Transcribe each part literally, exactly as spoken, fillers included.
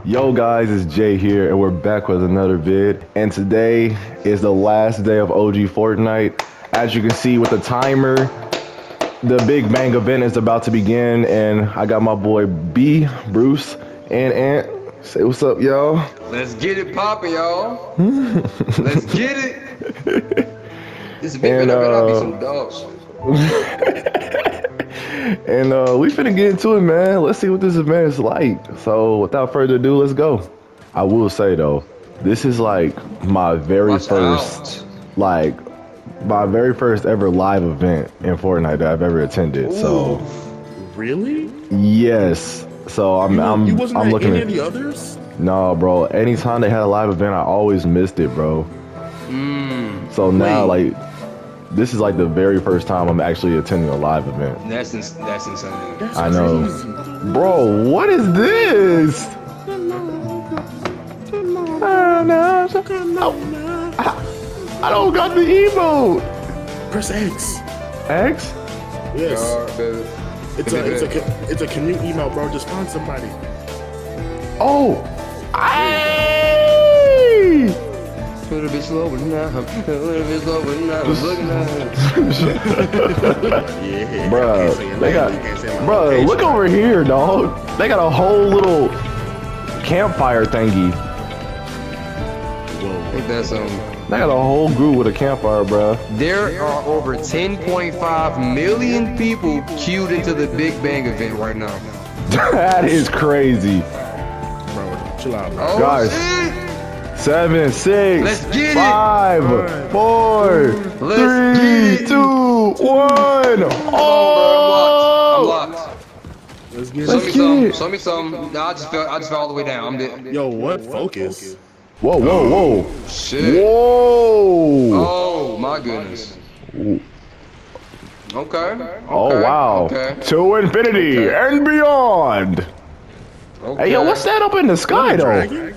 Yo guys, it's Jay here and we're back with another vid. And today is the last day of O G Fortnite. As you can see with the timer, the Big Bang event is about to begin and I got my boy B, Bruce, and Ant. Say what's up, y'all. Let's get it poppin', y'all. Let's get it. This big better uh, be some dogs. And uh, we finna get into it, man. Let's see what this event is like. So without further ado, let's go. I will say though, this is like my very Watch first, out. like my very first ever live event in Fortnite that I've ever attended. Ooh. So really? Yes. So I'm you, I'm you wasn't I'm at looking any at of the others? No, bro. Anytime they had a live event, I always missed it, bro. Mm. So now, Wait. like, this is like the very first time I'm actually attending a live event. That's ins that's insane. That's I know, crazy. bro. What is this? Oh, I, I don't got the emote. Press X. X? Yes. Uh, It's a it's a it's a commute email, bro. Just find somebody. Oh, I. A little bit slower now. A little bit slower now. Looking at Yeah. Bruh, they got, bruh, look over here, dog. They got a whole little campfire thingy. I think that's um. They got a whole group with a campfire, bruh. There are over ten point five million people queued into the Big Bang event right now. That is crazy. Bro, chill out, bro. Oh, Guys. shit. Seven, six, Let's get five, it. four, Let's three, get it. two, one. Oh! I'm locked. I'm locked. Let's get Show Let's me get some. it. Show me some. Nah, I just fell. I just fell all the way down. I'm dead. Yo, what? Focus. Whoa, whoa, whoa. Shit. Whoa. Oh my goodness. Okay. Okay. Oh, wow. Okay. To infinity Okay. and beyond. Okay. Hey, yo, what's that up in the sky, though? Dragon?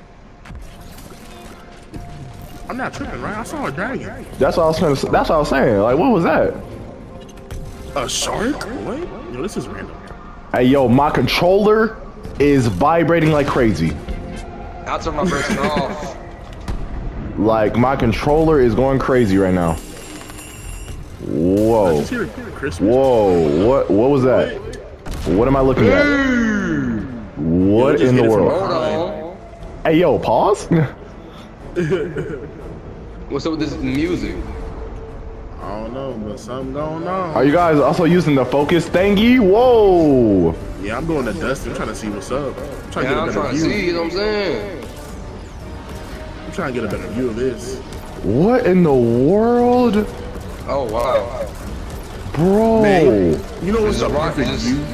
I'm not tripping, right? I saw a dragon. That's what I was saying. That's what I was saying. Like, what was that? A shark? What? Yo, this is random. Hey, yo, my controller is vibrating like crazy. I'll turn my person off. Like, my controller is going crazy right now. I Whoa. just hear Christmas. Whoa. What What was that? What am I looking at? What Yo, in the just hit it from world? Hold on. Hey, yo, pause? What's up with this music? I don't know, but something going on. Are you guys also using the focus thingy? Whoa. Yeah, I'm going to Dustin. I'm trying to see what's up. I'm trying to Yeah, get a I'm better trying to view. see. You know what I'm saying? I'm trying to get a better view of this. What in the world? Oh wow. Bro. Man, you know what's This the is rock- perfect this- view?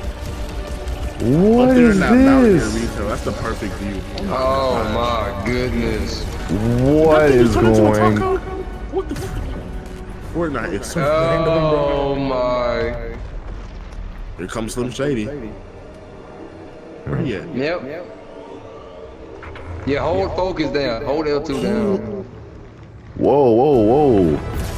What Up there is in that mountain this? near retail. That's the perfect view. Oh my goodness. What That thing is just turned into a going? taco? What the f- Fortnite is so random, Oh bro. my. Here comes Slim Shady. Where he at? Yep. Yeah, hold focus down. Hold L two down. Whoa, whoa, whoa.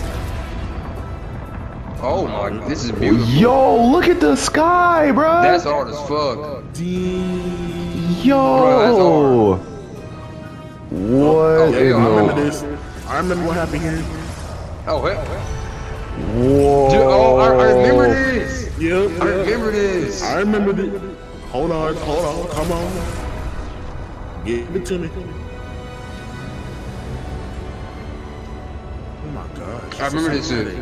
Oh my, this is beautiful. Yo, look at the sky, bro. That's hard as fuck. Yo. Bro, What Oh, yeah, in I I remember the... this. I remember what happened here. Oh, hell. Whoa. Dude, oh, I, I remember this. Yep. I remember this. I remember this. Hold on, hold on, come on. Give it to me. Oh my gosh. I remember this shit.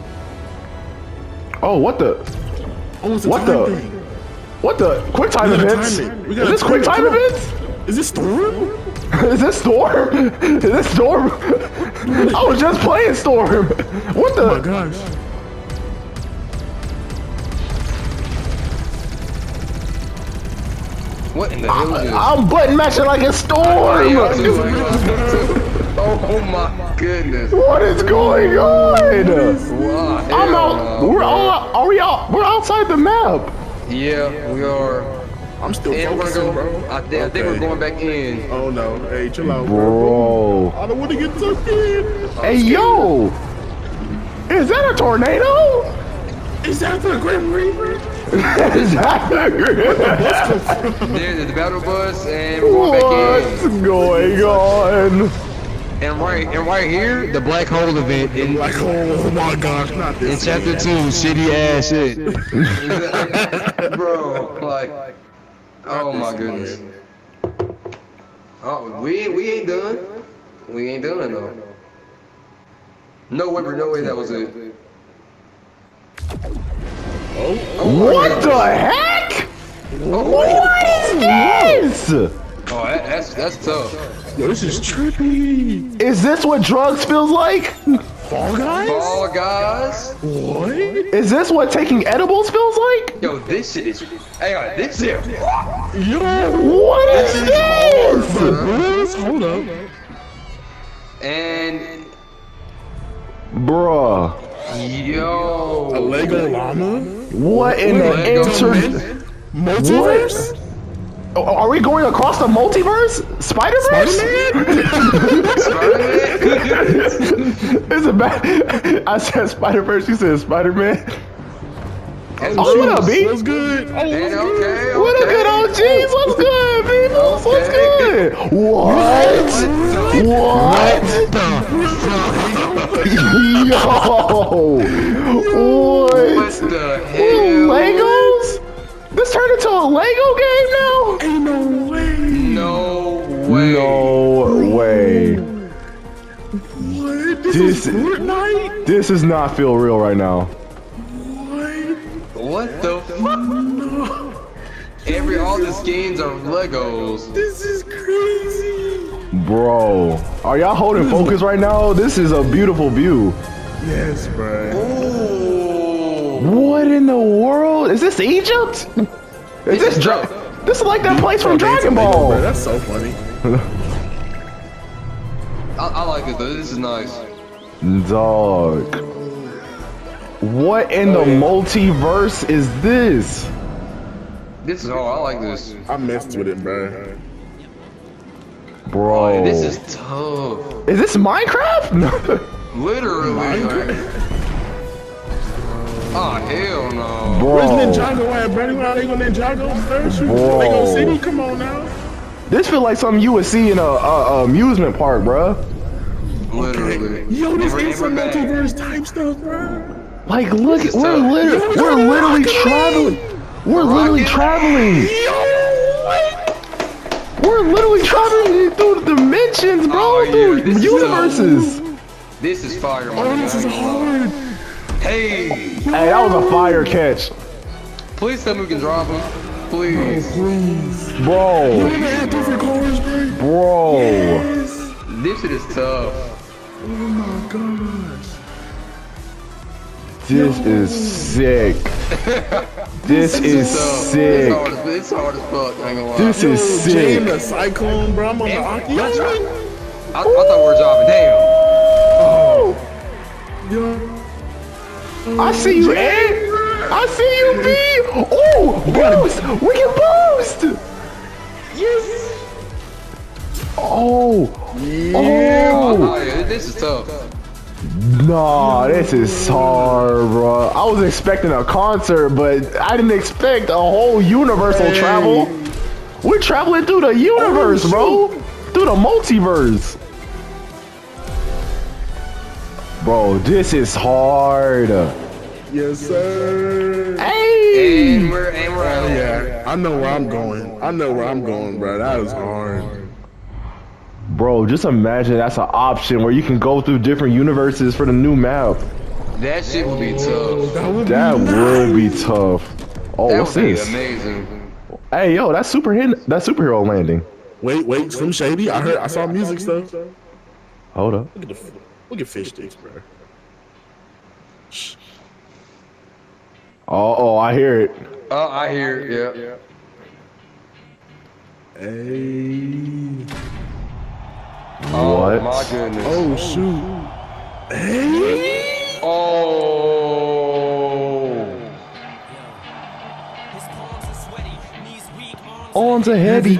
Oh, what the? Oh, it's a What time the? thing. What the? Quick time We gotta events? time it. We Is gotta this time quick it. time Come on. events? Is this Storm? Is this Storm? Is this Storm? I was just playing Storm. What the? Oh my gosh. What in the hell is this? I'm button matching like a Storm. Oh my goodness. What is going on? Wow, I'm hell out. no. We're all. Are we out? We're outside the map. Yeah, we are. I'm still And we're focusing, going, bro. I, think, I think we're going back in. Oh no. Hey, chill out, bro. Bro. I don't want to get sucked in. Hey, yo. Is that a tornado? Is that the Grim Reaper? Is that the Grim? There's the battle bus, and we're going What's back in. going on? And right, and right here, the black hole event in, Like, oh my gosh, not in this. chapter two, shitty ass shit. Bro, like, oh my goodness. Oh, we we ain't done. We ain't done though. No way, no way, that was it. Oh, What the heck? Oh, What is this? oh that, that's that's tough. yo, this is trippy. Is this what drugs feels like? Fall Guys? Fall guys. What? Is this what taking edibles feels like? Yo, this shit is. Hang on, this shit. Yo, What is this? Bruce, hold up. And Bruh, A yo, Lego llama? what in the Lego inter... Multiverse? Oh, are we going across the multiverse? Spider-Verse? Spider-Man. Is it bad? I said Spider-Verse, you said Spider-Man. That's Oh, what up, B? What's good? Oh, And what's good? okay, What up, good O Gs? What's good, people? What's Okay. good? What? What? Yo! What? What the Ooh, hell? Legos? This turned into a Lego game now? Ain't no way. No way. No way. What? This, This- is Fortnite? This does not feel real right now. What? What the fuck? Every all the skins are Legos. This is crazy. Bro, are y'all holding focus right now? This is a beautiful view. Yes, bro. Ooh. What in the world? Is this Egypt? Is this Dra- This is like that place from Dragon Bro, Ball. that's so funny. I, I like it though. This is nice. Dog. What in the multiverse is this? This is hard. I like this. I messed with it, bro. Bro. This is tough. Is this Minecraft? Literally. Like, oh hell no. Bro. Where's Ninjago at, bro? Where are they gonna Ninjago first? Bro. Lego City, come on now. This feel like something you would see in a, a, a amusement park, bruh. Literally. Yo, this And we're- is some and we're back. multiverse type stuff, bro. Like, look, This is we're tough. literally, Yo, we're Rocket literally League. traveling. We're literally Rocket traveling. Yo, what? We're literally traveling through the dimensions, bro, Oh, yeah, through this is universes. This is fire, Oh, man. this is hard. Hey, Hey, that was a fire catch, please tell me we can drop him. Please. Please. bro, You wanna add different colors, bro? bro. Yes. This shit is tough. Oh my gosh. This is sick. This is tough. sick. It's hard as, it's hard as fuck. I ain't gonna lie. This is Jay and sick. the Cyclone, bro. I'm on the Aki. Y'all try- I, I thought we were dropping. Damn. Yo. I see you, Ed. I see you, B. Oh, boost. We can boost. Yes. Oh, Oh, oh. yeah, this is tough. Nah, this is hard, bro. I was expecting a concert, but I didn't expect a whole universal Hey. travel. We're traveling through the universe, bro. Through the multiverse. Bro, this is hard. Yes, sir. Hey. And we're and we're out. Yeah, I know where I'm going. I know where I'm going, bro. That is hard. Bro, just imagine that's an option where you can go through different universes for the new map. That shit would be tough. That would That be will be nice. tough. Oh, That what's would be this? amazing. Hey, yo, that's super hit. That's superhero landing. Wait, wait, Slim Shady. I heard. I saw music stuff. Look Hold up. at the. Look at fish sticks, bro. Shh. Oh, oh, I hear it. Oh, I hear it. Yeah. Hey. Oh What? my goodness. Oh shoot. Hey. Oh. Arms are heavy.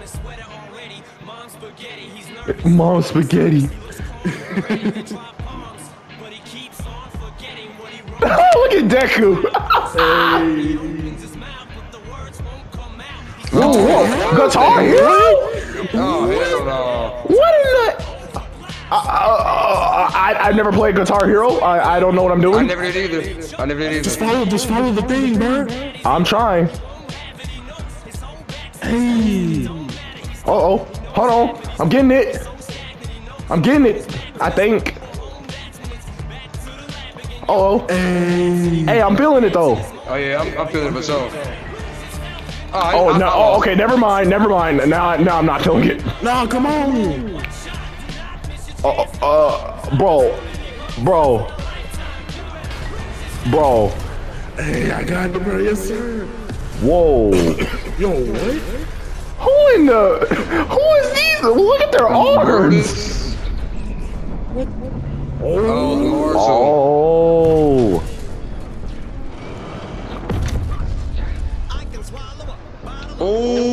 Mom spaghetti. Look at Deku. Whoa, whoa. Guitar Hero? Oh, hell no. What in the? Uh, uh, uh, I I never played Guitar Hero. I I don't know what I'm I doing. never did either. I never did Just either. follow, just follow the thing, bro. I'm trying. Hey. Uh oh. Hold on. I'm getting it. I'm getting it. I think. Uh oh. Hey. Hey, I'm feeling it though. Oh yeah, I'm, I'm feeling it for sure. Oh, I, Oh I, no. I Oh, lost. okay. Never mind. Never mind. Now, now I'm not feeling it. No, come on. Uh, uh, bro, bro, bro. Hey, I got it, bro. Yes, sir. Whoa. Yo, what? Who in the? Who is these? Look at their arms. Brutus. Oh, Marshall. Oh. Oh.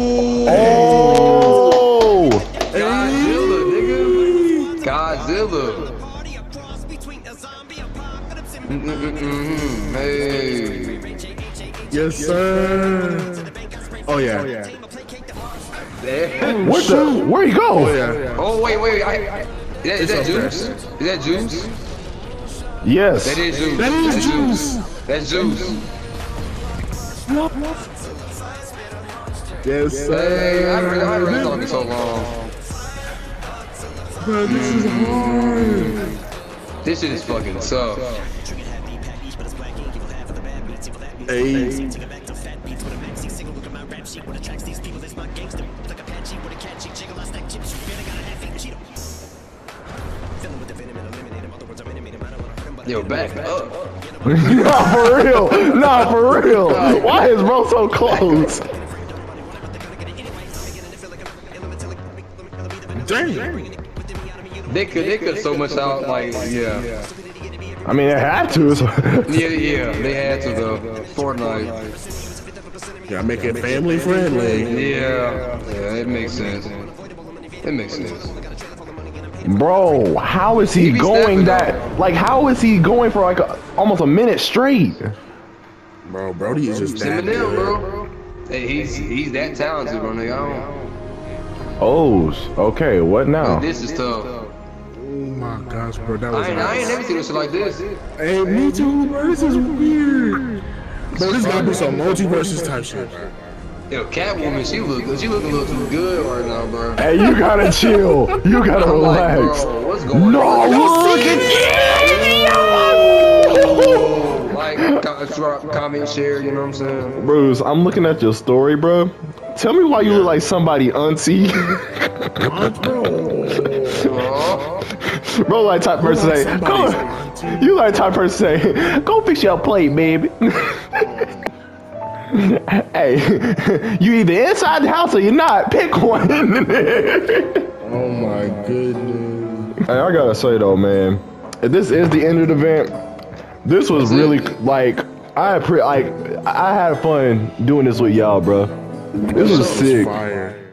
Oh. Godzilla, nigga. Godzilla. Mm-mm-mm-mm. Hey. Yes, sir. Oh yeah. There. Where the? Where you go? Oh yeah. Oh wait, wait. I, I, is that, is that up there. juice? Is that juice? Yes. That is juice. That is juice. That's juice. Yes, sir. Hey, I haven't I haven't read on it so long. Bro, this is hard. This shit is fucking tough. Hey. Yo, back up. Nah, for real. Nah, for real. Why is bro so close? Dang. They could, they could so much out, like, yeah. I mean, it had to. So. Yeah, yeah, they had to, though. Fortnite. Gotta make it family friendly. Yeah, yeah, it makes sense. It makes sense. Bro, how is he, He be going snapping, that? Like, how is he going for like a, almost a minute straight? Bro, Brody is just that Eminem, good. bro. Hey, he's he's that talented, bro, nigga. I don't. Oh, okay. What now? This is tough. Oh my gosh, bro, that was I ain't, I ain't never seen no shit like this. Hey, me too, bro. This is weird. Bro, this gotta be some multiverses type shit, bro. Yo, Catwoman, she look good. She look a little too good right now, bro. Hey, you gotta chill. You gotta I'm like, relax. bro, what's going No, on? look at Oh, like, co- drop, comment, share, you know what I'm saying? Bruce, I'm looking at your story, bro. Tell me why you look like somebody auntie. What, bro? Oh, Bro, like type person say, Somebody's go. auntie. You like type person say, go fix your plate, baby. Hey, you either inside the house or you're not. Pick one. Oh my goodness. Hey, I gotta say though, man, if this is the end of the event, this was really like I pre like I had fun doing this with y'all, bro. This was sick. Fire.